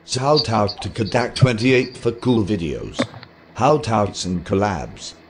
Shout out to Kodak28 for cool videos. Shoutouts and collabs.